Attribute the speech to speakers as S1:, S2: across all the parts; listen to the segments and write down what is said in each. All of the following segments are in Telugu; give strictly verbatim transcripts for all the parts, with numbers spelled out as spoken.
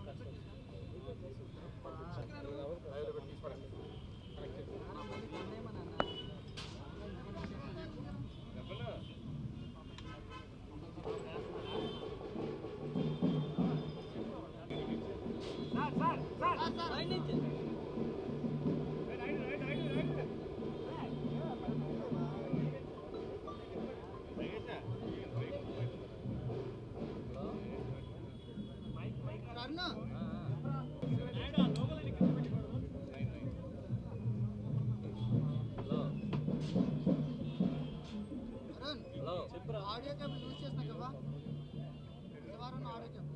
S1: ఆడియో కేబుల్ యూజ్ చేస్తున్నా కదా వారం ఆడియో కేబుల్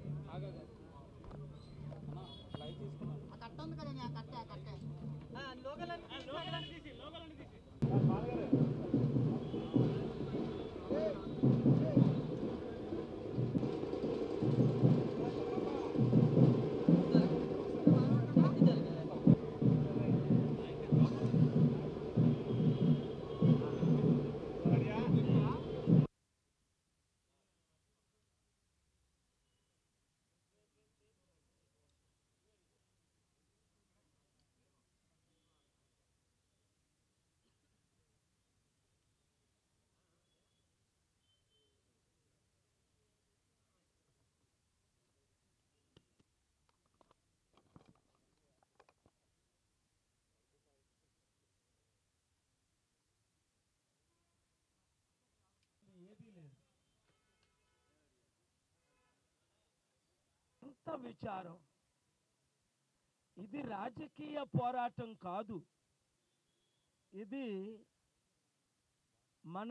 S1: కట్ట ఉంది కదా నేను కట్టే కట్టే
S2: అంత విచారం. ఇది రాజకీయ పోరాటం కాదు, ఇది మన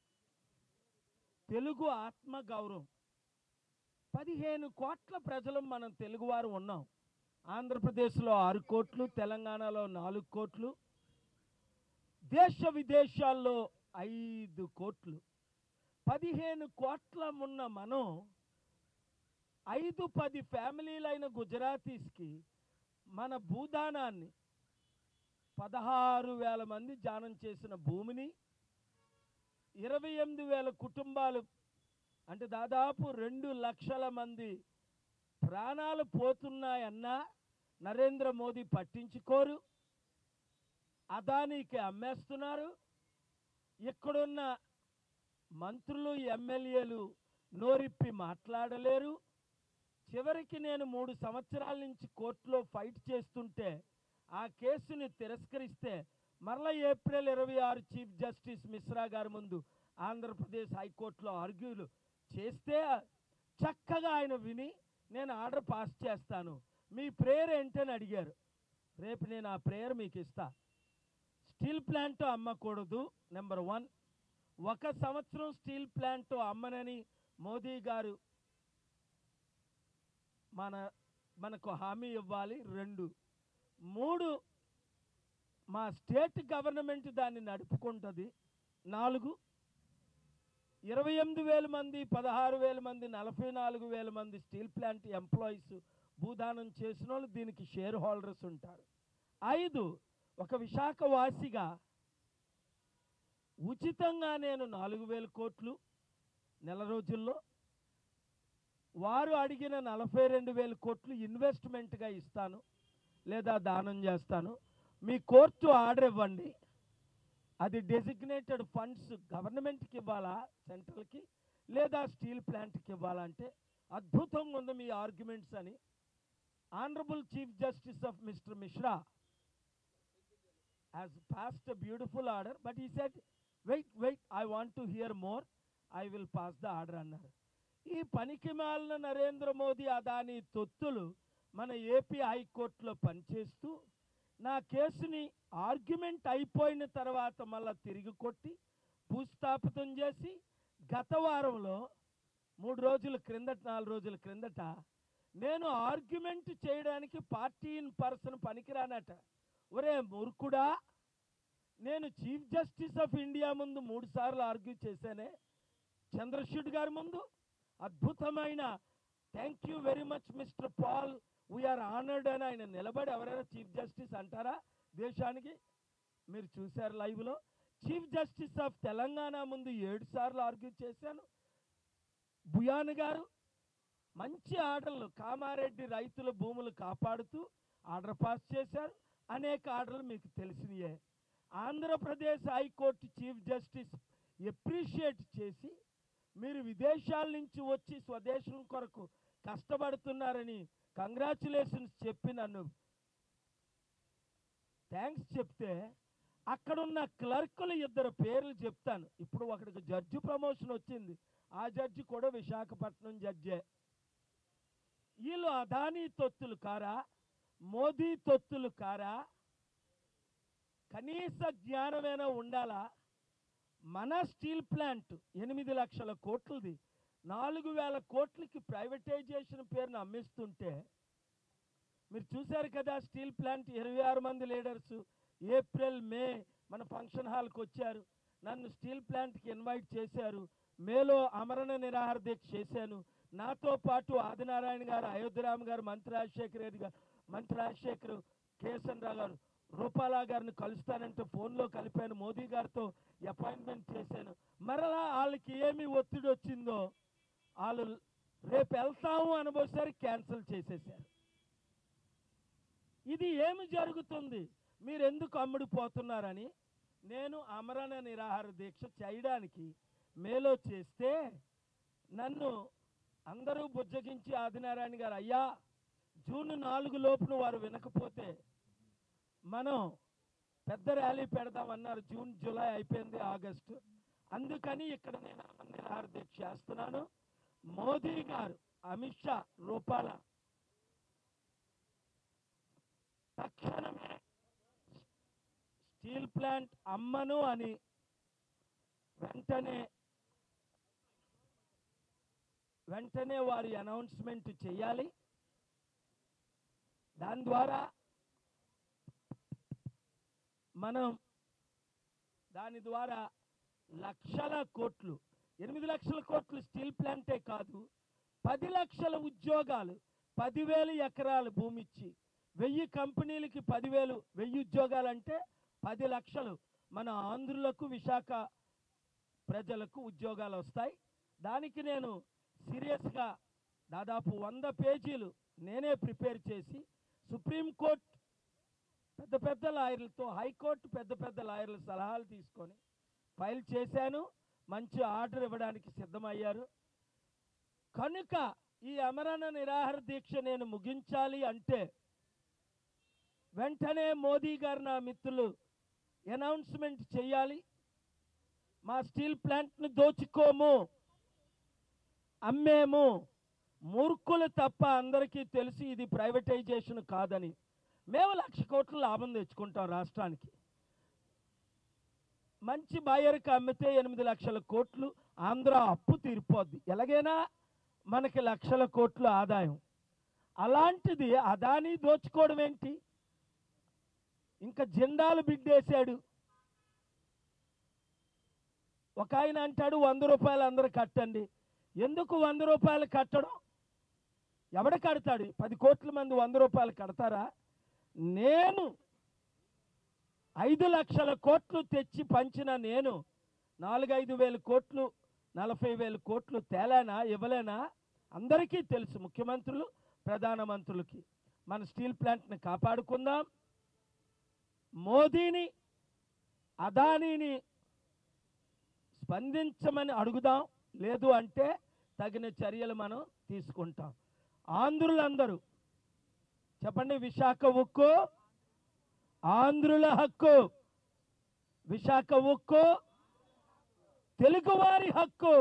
S2: తెలుగు ఆత్మగౌరవం. పదిహేను కోట్ల ప్రజలు మనం తెలుగువారు ఉన్నాం. ఆంధ్రప్రదేశ్లో ఆరు కోట్లు, తెలంగాణలో నాలుగు కోట్లు, దేశ విదేశాల్లో ఐదు కోట్లు. పదిహేను కోట్ల ఉన్న మనం ఐదు పది ఫ్యామిలీలైన గుజరాతీస్కి మన భూదానాన్ని పదహారు వేల మంది దానం చేసిన భూమిని ఇరవై ఎనిమిది వేల కుటుంబాలు అంటే దాదాపు రెండు లక్షల మంది ప్రాణాలు పోతున్నాయన్నా నరేంద్ర మోదీ పట్టించుకోరు. అదానికి అమ్మేస్తున్నారు. ఇక్కడున్న మంత్రులు ఎమ్మెల్యేలు నోరిప్పి మాట్లాడలేరు. చివరికి నేను మూడు సంవత్సరాల నుంచి కోర్టులో ఫైట్ చేస్తుంటే ఆ కేసుని తిరస్కరిస్తే మరలా ఏప్రిల్ ఇరవై ఆరు చీఫ్ జస్టిస్ మిశ్రా గారి ముందు ఆంధ్రప్రదేశ్ హైకోర్టులో ఆర్గ్యూలు చేస్తే చక్కగా ఆయన విని నేను ఆర్డర్ పాస్ చేస్తాను, మీ ప్రేయర్ ఏంటని అడిగారు. రేపు నేను ఆ ప్రేయర్ మీకు ఇస్తా. స్టీల్ ప్లాంట్ అమ్మకూడదు నెంబర్ వన్. ఒక సంవత్సరం స్టీల్ ప్లాంట్ అమ్మనని మోదీ గారు మన మనకు హామీ ఇవ్వాలి. రెండు మూడు మా స్టేట్ గవర్నమెంట్ దాన్ని నడుపుకుంటుంది. నాలుగు ఇరవై ఎనిమిది వేల మంది పదహారు వేల మంది నలభై నాలుగు వేల మంది స్టీల్ ప్లాంట్ ఎంప్లాయీస్ భూదానం చేసిన వాళ్ళు దీనికి షేర్ హోల్డర్స్ ఉంటారు. ఐదు ఒక విశాఖ వాసిగా ఉచితంగా నేను నాలుగు వేల కోట్లు నెల రోజుల్లో, వారు అడిగిన నలభై రెండు వేల కోట్లు ఇన్వెస్ట్మెంట్గా ఇస్తాను లేదా దానం చేస్తాను. మీ కోర్టు ఆర్డర్ ఇవ్వండి, అది డెసిగ్నేటెడ్ ఫండ్స్ గవర్నమెంట్కి ఇవ్వాలా సెంట్రల్కి లేదా స్టీల్ ప్లాంట్కి ఇవ్వాలంటే అద్భుతంగా ఉంది మీ ఆర్గ్యుమెంట్స్ అని honourable chief justice of mister Mishra has passed a beautiful order, but he said wait wait I want to hear more, I will pass the order అన్నారు. ఈ పనికి మాలిన నరేంద్ర మోదీ అదాని తొత్తులు మన ఏపీ హైకోర్టులో పనిచేస్తూ నా కేసుని ఆర్గ్యుమెంట్ అయిపోయిన తర్వాత మళ్ళీ తిరిగి కొట్టి భూస్థాపితం చేసి గత వారంలో మూడు రోజుల క్రిందట నాలుగు రోజుల క్రిందట నేను ఆర్గ్యుమెంట్ చేయడానికి పార్టీ ఇన్ పర్సన్ పనికిరానట. ఒరే మూర్ఖుడా, నేను చీఫ్ జస్టిస్ ఆఫ్ ఇండియా ముందు మూడు సార్లు ఆర్గ్యూ చేశానే, చంద్రచూడ్ గారి ముందు. అద్భుతమైన thank you very much mister Paul, we're honoured అని ఆయన నిలబడి ఎవరైనా చీఫ్ జస్టిస్ అంటారా దేశానికి? మీరు చూశారు లైవ్లో. చీఫ్ జస్టిస్ ఆఫ్ తెలంగాణ ముందు ఏడు సార్లు ఆర్గ్యూ చేశాను. బుయాన్ గారు మంచి ఆర్డర్లు, కామారెడ్డి రైతుల భూములు కాపాడుతూ ఆర్డర్ పాస్ చేశారు. అనేక ఆర్డర్లు మీకు తెలిసినయే. Andhra Pradesh high court chief justice appreciate చేసి మీరు విదేశాల నుంచి వచ్చి స్వదేశం కొరకు కష్టపడుతున్నారని కంగ్రాచులేషన్స్ చెప్పి నన్ను థ్యాంక్స్ చెప్తే, అక్కడున్న క్లర్కులు ఇద్దరు పేర్లు చెప్తాను. ఇప్పుడు ఒకడికి జడ్జి ప్రమోషన్ వచ్చింది, ఆ జడ్జి కూడా విశాఖపట్నం జడ్జే. వీళ్ళు అదానీ తొత్తులు కారా, మోదీ తొత్తులు కారా? కనీస జ్ఞానమైనా ఉండాలా? మన స్టీల్ ప్లాంట్ ఎనిమిది లక్షల కోట్లది నాలుగు వేల కోట్లకి ప్రైవేటైజేషన్ పేరును అమ్మిస్తుంటే మీరు చూశారు కదా. స్టీల్ ప్లాంట్ ఇరవై ఆరు మంది లీడర్స్ ఏప్రిల్ మే మన ఫంక్షన్ హాల్కి వచ్చారు. నన్ను స్టీల్ ప్లాంట్కి ఇన్వైట్ చేశారు. మేలో అమరణ నిరాహార దీక్ష చేశాను. నాతో పాటు ఆదినారాయణ గారు, అయోధ్యరామ్ గారు, మంత్రి రాజశేఖర రెడ్డి గారు, మంత్రి రాజశేఖర్, కేఎస్ఎన్ రావు గారు, రూపాలా గారిని కలుస్తానంటే ఫోన్లో కలిపాను. మోదీ గారితో అపాయింట్మెంట్ చేశాను. మరలా వాళ్ళకి ఏమి ఒత్తిడి వచ్చిందో వాళ్ళు రేపు వెళ్తాము అనబోసారి క్యాన్సిల్ చేసేసారు. ఇది ఏమి జరుగుతుంది? మీరు ఎందుకు అమ్ముడిపోతున్నారని నేను అమరణ నిరాహార దీక్ష చేయడానికి మేలో చేస్తే నన్ను అందరూ బుజ్జగించి ఆదినారాయణ గారు, అయ్యా జూన్ నాలుగు లోపున వారు వినకపోతే మనం పెద్ద ర్యాలీ పెడదామన్నారు. జూన్ జూలై అయిపోయింది, ఆగస్టు. అందుకని ఇక్కడ నేను నిరాహార దీక్ష చేస్తున్నాను. మోదీ గారు, అమిత్ షా, రూపాల తక్షణమే స్టీల్ ప్లాంట్ అమ్మను అని వెంటనే వెంటనే వారి అనౌన్స్మెంట్ చేయాలి. దాని ద్వారా మనం దాని ద్వారా లక్షల కోట్లు, ఎనిమిది లక్షల కోట్లు స్టీల్ ప్లాంటే కాదు, పది లక్షల ఉద్యోగాలు, పదివేలు ఎకరాల భూమి ఇచ్చి వెయ్యి కంపెనీలకి పదివేలు వెయ్యి ఉద్యోగాలు అంటే పది లక్షలు మన ఆంధ్రులకు, విశాఖ ప్రజలకు ఉద్యోగాలు వస్తాయి. దానికి నేను సీరియస్గా దాదాపు వంద పేజీలు నేనే ప్రిపేర్ చేసి సుప్రీంకోర్టు పెద్ద పెద్ద లాయర్లతో, హైకోర్టు పెద్ద పెద్ద లాయర్ల సలహాలు తీసుకొని ఫైల్ చేశాను. మంచి ఆర్డర్ ఇవ్వడానికి సిద్ధమయ్యారు. కనుక ఈ అమరణ నిరాహార దీక్ష నేను ముగించాలి అంటే వెంటనే మోదీ గారు, నా మిత్రులు అనౌన్స్మెంట్ చేయాలి. మా స్టీల్ ప్లాంట్ను దోచుకోము, అమ్మేము. మూర్ఖులు తప్ప అందరికీ తెలిసి ఇది ప్రైవేటైజేషన్ కాదని. మేము లక్ష కోట్ల లాభం తెచ్చుకుంటాం రాష్ట్రానికి. మంచి బాయర్కి అమ్మితే ఎనిమిది లక్షల కోట్లు ఆంధ్ర అప్పు తీరిపోద్ది. ఎలాగైనా మనకి లక్షల కోట్లు ఆదాయం. అలాంటిది అదానీ దోచుకోవడం ఏంటి? ఇంకా జెండాలు బిడ్డేశాడు. ఒక ఆయన అంటాడు వంద రూపాయలు అందరూ కట్టండి. ఎందుకు వంద రూపాయలు కట్టడం? ఎవడ కడతాడు? పది కోట్ల మంది వంద రూపాయలు కడతారా? నేను ఐదు లక్షల కోట్లు తెచ్చి పంచిన నేను నాలుగైదు వేల కోట్లు, నలభై వేల కోట్లు తేలానా, ఇవ్వలేనా? అందరికీ తెలుసు, ముఖ్యమంత్రులు, ప్రధానమంత్రులకి. మన స్టీల్ ప్లాంట్ని కాపాడుకుందాం. మోదీని, అదానీని స్పందించమని అడుగుదాం. లేదు అంటే తగిన చర్యలు మనం తీసుకుంటాం. ఆంధ్రులందరూ చెప్పండి, విశాఖ ఉక్కు ఆంధ్రుల హక్కు, విశాఖ ఉక్కు తెలుగువారి హక్కు.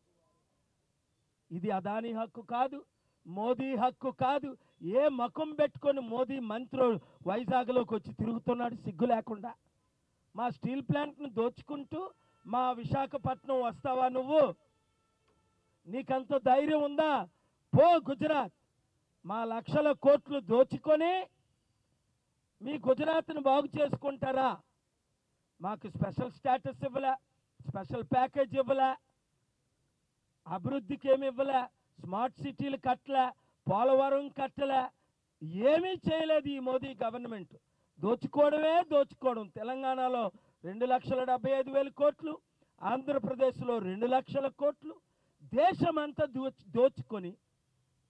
S2: ఇది అదానీ హక్కు కాదు, మోదీ హక్కు కాదు. ఏ మకం పెట్టుకొని మోదీ మంత్రులు వైజాగ్లోకి వచ్చి తిరుగుతున్నాడు సిగ్గు లేకుండా. మా స్టీల్ ప్లాంట్ను దోచుకుంటూ మా విశాఖపట్నం వస్తావా నువ్వు? నీకంత ధైర్యం ఉందా? పో గుజరాత్. మా లక్షల కోట్లు దోచుకొని మీ గుజరాత్ను బాగు చేసుకుంటారా? మాకు స్పెషల్ స్టేటస్ ఇవ్వలే, స్పెషల్ ప్యాకేజ్ ఇవ్వలే, అభివృద్ధికి ఏమి ఇవ్వలే, స్మార్ట్ సిటీలు కట్టలే, పోలవరం కట్టలే, ఏమీ చేయలేదు ఈ మోదీ గవర్నమెంట్. దోచుకోవడమే దోచుకోవడం. తెలంగాణలో రెండు లక్షల డెబ్బై ఐదు వేల కోట్లు, ఆంధ్రప్రదేశ్లో రెండు లక్షల కోట్లు, దేశమంతా దోచు దోచుకొని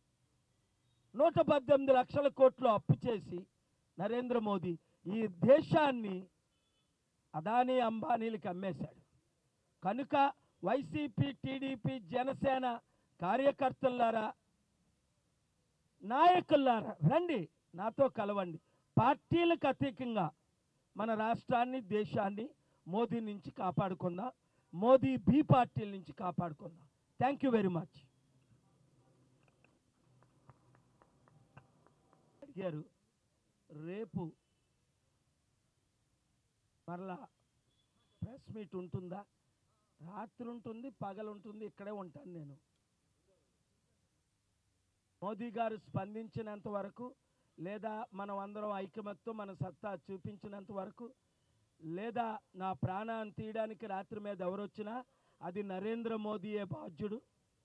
S2: నూట పద్దెనిమిది లక్షల కోట్లు అప్పు చేసి నరేంద్ర మోదీ ఈ దేశాన్ని అదానీ అంబానీలకు అమ్మేశాడు. కనుక వైసీపీ, టీడీపీ, జనసేన కార్యకర్తలారా, నాయకులారా, రండి నాతో కలవండి. పార్టీలకు అతీతంగా మన రాష్ట్రాన్ని, దేశాన్ని మోదీ నుంచి కాపాడుకుందాం. మోదీ బీ పార్టీల నుంచి కాపాడుకుందాం. Thank you very much. అడిగారు రేపు మరలా ప్రెస్ మీట్ ఉంటుందా? రాత్రి ఉంటుంది, పగలు ఉంటుంది, ఇక్కడే ఉంటాను నేను. మోదీ గారు స్పందించినంత వరకు, లేదా మనం అందరం ఐకమత్యం మన సత్తా చూపించినంత వరకు, లేదా నా ప్రాణాన్ని తీయడానికి రాత్రి మీద ఎవరొచ్చినా అది నరేంద్ర మోదీయే బాధ్యుడు.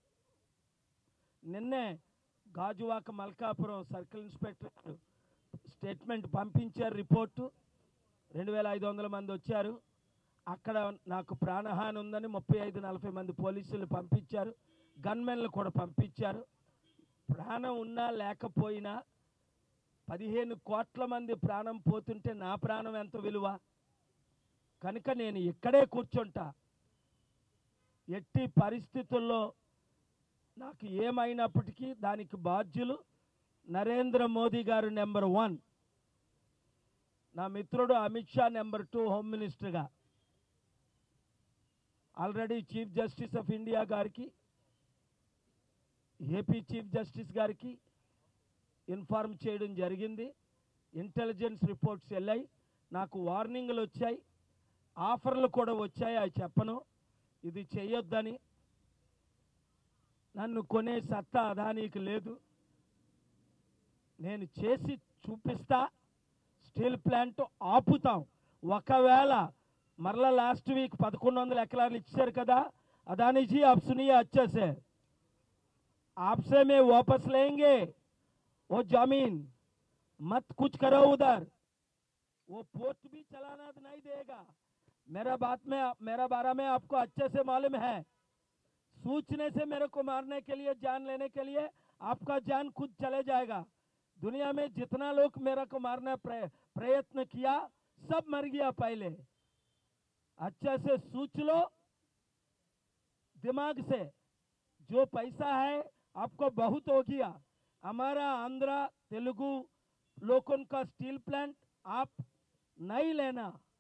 S2: నిన్నే Gajuwaka Malkapuram circle inspector statement పంపించారు, రిపోర్టు. రెండు వేల ఐదు వందల మంది వచ్చారు. అక్కడ నాకు ప్రాణహాని ఉందని ముప్పై ఐదు నలభై మంది పోలీసులు పంపించారు, గన్మెన్లు కూడా పంపించారు. ప్రాణం ఉన్నా లేకపోయినా పదిహేను కోట్ల మంది ప్రాణం పోతుంటే నా ప్రాణం ఎంత విలువ? కనుక నేను ఇక్కడే కూర్చుంటా. ఎట్టి పరిస్థితుల్లో నాకు ఏమైనప్పటికీ దానికి బాధ్యులు నరేంద్ర మోదీ గారు నెంబర్ వన్, నా మిత్రుడు Amit Shah number two home మినిస్టర్గా. Already chief justice of India గారికి, ఏపీ చీఫ్ జస్టిస్ గారికి ఇన్ఫార్మ్ చేయడం జరిగింది. ఇంటెలిజెన్స్ రిపోర్ట్స్ వెళ్ళాయి, నాకు వార్నింగ్లు వచ్చాయి, ఆఫర్లు కూడా వచ్చాయి. అవి చెప్పను, ఇది చేయొద్దని. నన్ను కొనే సత్తా అదానీకి లేదు. నేను చేసి చూపిస్తా. స్టీల్ ప్లాంట్ ఆపుతాం. ఒకవేళ మరలా లాస్ట్ వీక్ పదకొండు వందల ఎకరాలు ఇచ్చారు కదా अदानी जी, आप सुनिए अच्छे से, आपसे मैं वापस लेंगे वो जमीन, मत कुछ करो उधर, वो पोर्ट भी चलाना नहीं देगा। मेरा बात में मेरा बारे में आपको अच्छे से मालूम है। सूचने से मेरे को मारने के लिए, जान लेने के लिए आपका जान खुद चले जाएगा। दुनिया में जितना लोग मेरे को मारने प्रयत्न किया सब मर गया पहले। अच्छे से सोच लो दिमाग से। जो पैसा है आपको बहुत हो गया। हमारा आंध्रा तेलुगु लोगों का स्टील प्लांट आप नहीं लेना।